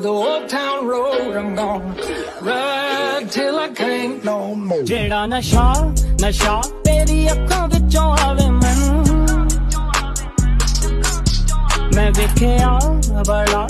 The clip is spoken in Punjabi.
the old town road I'm gonna ride till I can't no more. ਜਿਹੜਾ ਨਸ਼ਾ ਤੇਰੀ ਅੱਖਾਂ ਵਿੱਚੋਂ ਆਵੇ ਮੈਨੂੰ ਮੈਂ ਵੇਖਿਆ ਬੜਾ